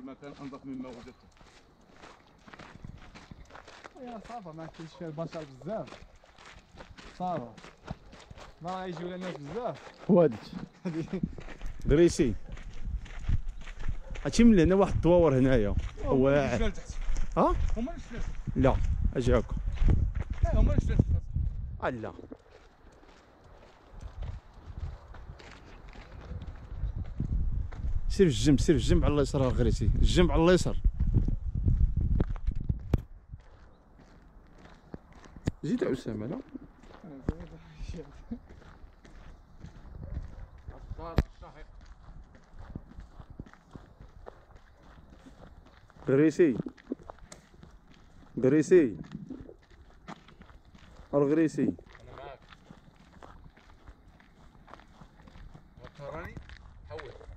المكان انظف مما وجدته. يا صافا ما كاينش فيها البشر بزاف، صافا ما يجيو الناس بزاف. وهاديك دريسي هادشي من هنا واحد الدواور هنايا واعر. ها هما الشلال، لا اجي هاكا هما الشلال. لا سير في الجنب، سير في الجنب على اليسار غريتي، الجنب على اليسار. زيد اسامه. لا غريسي غريسي الغريسي انا معاك. وتراني حول